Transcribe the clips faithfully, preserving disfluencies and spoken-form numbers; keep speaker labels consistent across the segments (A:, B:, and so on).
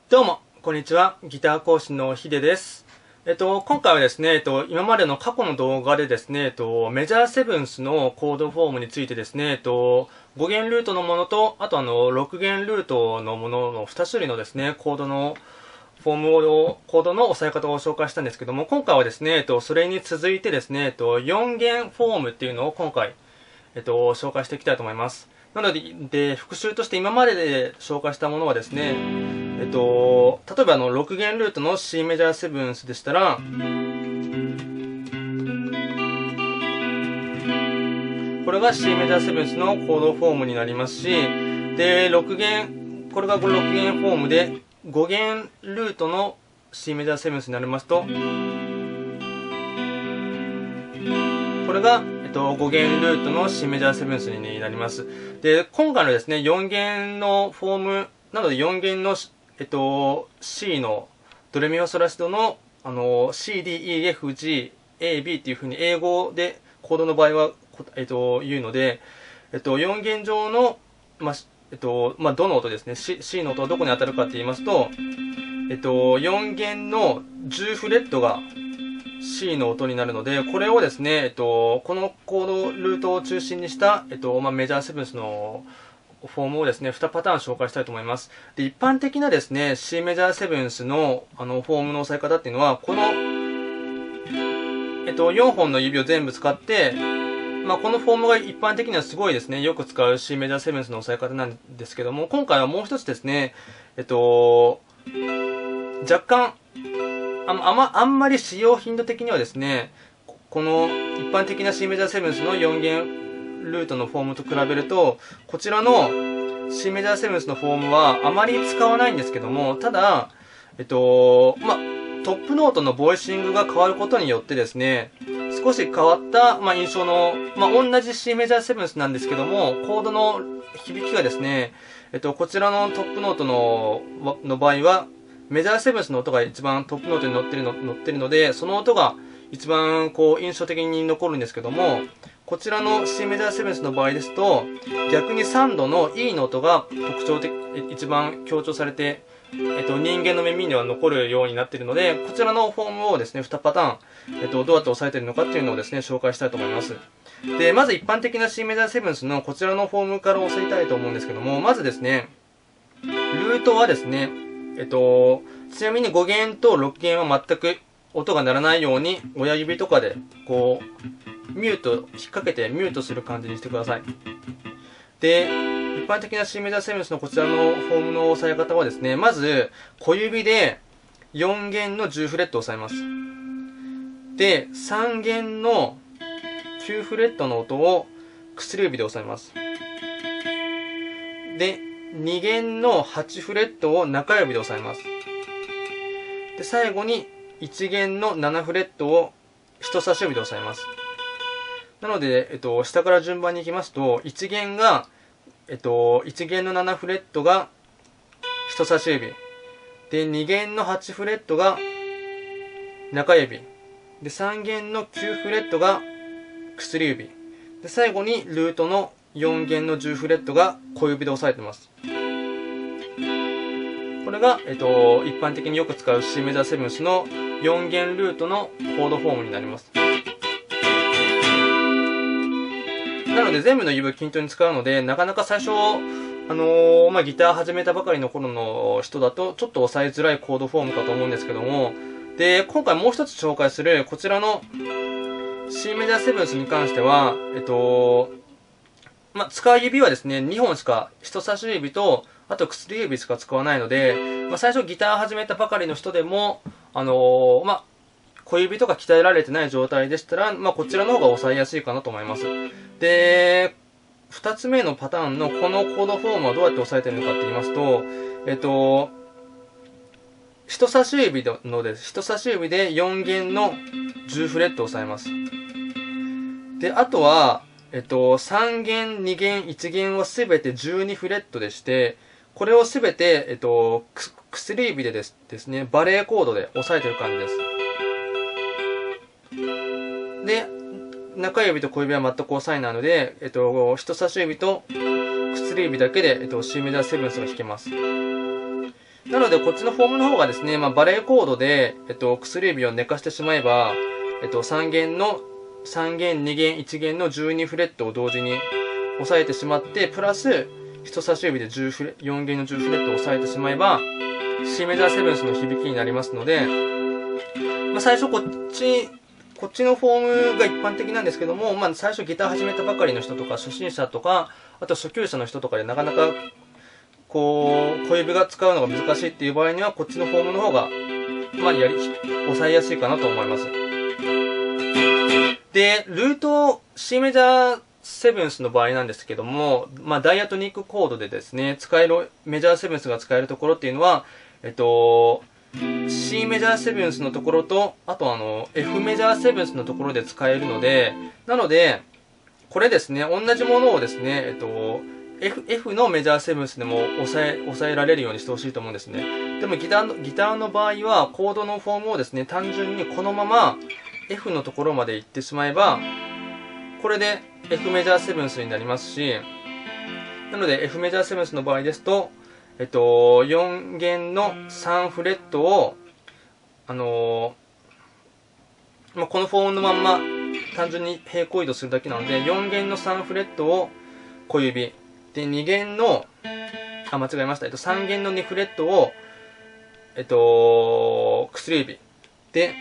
A: どうも、こんにちは。ギター講師のヒデです。えっと、今回はですね、えっと、今までの過去の動画でですね、えっと、メジャーセブンスのコードフォームについてですね、えっと、ご弦ルートのものと、あとあの、ろく弦ルートのもののに種類のですね、コードのフォームを、コードの押さえ方を紹介したんですけども、今回はですね、えっと、それに続いてですね、えっと、よん弦フォームっていうのを今回、えっと、紹介していきたいと思います。なので、で、復習として今までで紹介したものはですね、えっと、例えばあの、ろく弦ルートの C メジャーセブンスでしたら、これが C メジャーセブンスのコードフォームになりますし、で、ろく弦、これがろく弦フォームで、ご弦ルートの C メジャーセブンスになりますと、これが、えっと、ご弦ルートの C メジャーセブンスになります。で、今回のですね、よん弦のフォーム、なのでよん弦の、えっと、C のドレミファソラシドの、あの、C、D、E、F、G、A、B っていう風に英語でコードの場合は、えっと、言うので、えっと、よん弦上の、まあ、えっと、まあ、どの音ですね、C、C の音はどこに当たるかって言いますと、えっと、よん弦のじゅうフレットが C の音になるので、これをですね、えっと、このコードルートを中心にした、えっと、まあ、メジャーセブンスのフォームをですね、にパターン紹介したいと思います。で、一般的なですね、C メジャーセブンスの、あの、フォームの押さえ方っていうのは、この、えっと、よんほんの指を全部使って、まあ、このフォームが一般的にはすごいですね、よく使う C メジャーセブンスの押さえ方なんですけども、今回はもう一つですね、えっと、若干、ああま、あんまり使用頻度的にはですね、この一般的な C メジャーセブンスのよん弦ルートのフォームと比べると、こちらの C メジャーセブンスのフォームはあまり使わないんですけども、ただ、えっと、まあ、トップノートのボイシングが変わることによってですね、少し変わった、まあ、印象の、まあ、同じ C メジャーセブンスなんですけども、コードの響きがですね、えっと、こちらのトップノートのの場合は、メジャーセブンスの音が一番トップノートに乗ってるの、乗ってるので、その音が一番こう印象的に残るんですけども、こちらの C メジャーセブンスの場合ですと、逆にさんどの E の音が特徴的、一番強調されて、えっと、人間の耳には残るようになっているので、こちらのフォームをですね、にパターン、えっと、どうやって押さえているのかっていうのをですね、紹介したいと思います。で、まず一般的な C メジャーセブンスのこちらのフォームから押さえたいと思うんですけども、まずですね、ルートはですね、えっと、ちなみにご弦とろく弦は全く音が鳴らないように、親指とかで、こう、ミュート、引っ掛けてミュートする感じにしてください。で、一般的な C メジャーセブンスのこちらのフォームの押さえ方はですね、まず、小指でよん弦のじゅうフレットを押さえます。で、さん弦のきゅうフレットの音を薬指で押さえます。で、に弦のはちフレットを中指で押さえます。で、最後にいち弦のななフレットを人差し指で押さえます。なので、えっと、下から順番に行きますと、いち弦が、えっと、いち弦のななフレットが人差し指。で、に弦のはちフレットが中指。で、さん弦のきゅうフレットが薬指。で、最後にルートのよん弦のじゅうフレットが小指で押さえてます。これが、えっと、一般的によく使う C メジャーセブンスのよん弦ルートのコードフォームになります。なので全部の指を均等に使うので、なかなか最初、あのー、まあ、ギター始めたばかりの頃の人だと、ちょっと押さえづらいコードフォームかと思うんですけども、で、今回もう一つ紹介する、こちらの C メジャーセブンスに関しては、えっと、まあ、使う指はですね、にほんしか、人差し指と、あと薬指しか使わないので、まあ、最初ギター始めたばかりの人でも、あのー、まあ、小指とか鍛えられてない状態でしたら、まあ、こちらの方が押さえやすいかなと思います。で、二つ目のパターンのこのコードフォームはどうやって押さえてるのかって言いますと、えっと、人差し指のです。人差し指でよん弦のじゅうフレットを押さえます。で、あとは、えっと、さん弦、に弦、いち弦はすべてじゅうにフレットでして、これをすべて、えっと、薬指でですですね、バレーコードで押さえてる感じです。で、中指と小指は全く押さえないので、えっと、人差し指と薬指だけで、えっと、C メジャーセブンスが弾けます。なのので、こっちのフォームの方がですね、まあ、バレーコードで、えっと、薬指を寝かしてしまえば、えっと、さん弦の、さん弦、に弦、いち弦のじゅうにフレットを同時に押さえてしまって、プラス、人差し指でじゅうフレ、よん弦のじゅうフレットを押さえてしまえば、C メジャーセブンスの響きになりますので、まあ、最初こっち、こっちのフォームが一般的なんですけども、まあ、最初ギター始めたばかりの人とか、初心者とか、あと初級者の人とかでなかなか、こう、小指が使うのが難しいっていう場合には、こっちのフォームの方が、まあ、やり、抑えやすいかなと思います。で、ルート C メジャーセブンスの場合なんですけども、まあ、ダイアトニックコードでですね、使える、メジャーセブンスが使えるところっていうのは、えっと、C メジャーセブンスのところと、あとあの、F メジャーセブンスのところで使えるので、なので、これですね、同じものをですね、えっと、F, F のメジャーセブンスでも抑え、抑えられるようにしてほしいと思うんですね。でもギターの、ギターの場合は、コードのフォームをですね、単純にこのまま F のところまで行ってしまえば、これで F メジャーセブンスになりますし、なので F メジャーセブンスの場合ですと、えっと、よん弦のさんフレットを、あのー、まあ、このフォームのまんま単純に平行移動するだけなので、よん弦のさんフレットを小指、で、に弦の、あ、間違えました。えっと、さん弦のにフレットを、えっと、薬指。で、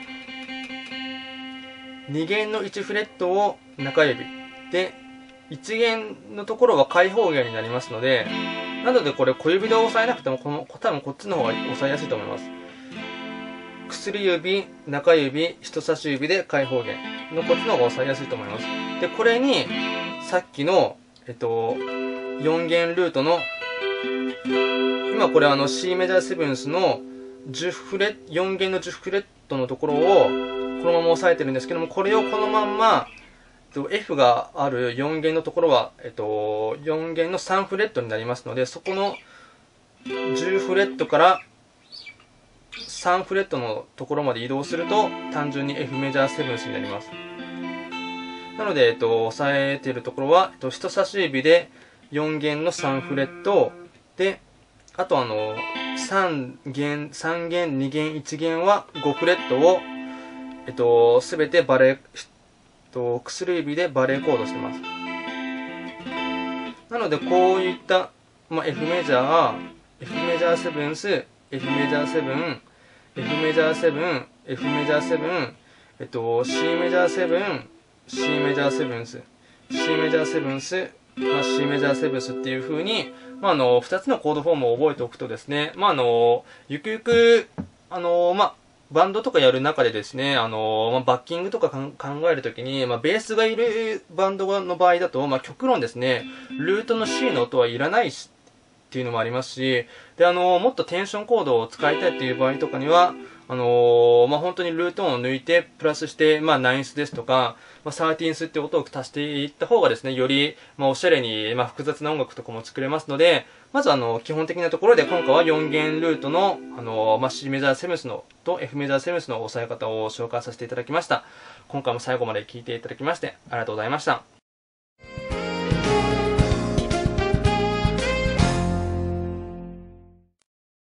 A: に弦のいちフレットを中指。で、いち弦のところは開放弦になりますので、なのでこれ小指で押さえなくても、この、多分こっちの方が押さえやすいと思います。薬指、中指、人差し指で開放弦のこっちの方が押さえやすいと思います。で、これに、さっきの、えっと、よん弦ルートの、今これあの C メジャーセブンスのじゅうフレ、よん弦のじゅうフレットのところをこのまま押さえてるんですけども、これをこのまんま、F があるよん弦のところは、えっと、よん弦のさんフレットになりますので、そこのじゅうフレットからさんフレットのところまで移動すると、単純に F メジャーセブンスになります。なので、えっと、押さえているところは、えっと、人差し指でよん弦のさんフレットで、あとあの、さん弦、さん弦、に弦、いち弦はごフレットを、えっと、すべてバレー、えっと、薬指でバレーコードしてます。なので、こういった、まあ、F メジャー、F メジャーセブンス、F メジャーセブン、F メジャーセブン、F メジャーセブン、えっと、C メジャーセブン、C メジャーセブンス、C メジャーセブンス、まあ、C メジャーセブンスっていう風に、まあ、あの、二つのコードフォームを覚えておくとですね、まあ、あの、ゆくゆく、あの、まあ、バンドとかやる中でですね、あの、まあ、バッキングとか考えるときに、まあ、ベースがいるバンドの場合だと、まあ、極論ですね、ルートの C の音はいらないし、っていうのもありますし、で、あの、もっとテンションコードを使いたいっていう場合とかには、あのー、まあ、本当にルート音を抜いて、プラスして、まあ、ナインスですとか、まあ、サーティーンスって音を足していった方がですね、より、まあ、おしゃれに、まあ、複雑な音楽とかも作れますので、まずあの、基本的なところで、今回はよん弦ルートの、あのー、まあ、C メジャーセブンスの、と F メジャーセブンスの押さえ方を紹介させていただきました。今回も最後まで聞いていただきまして、ありがとうございました。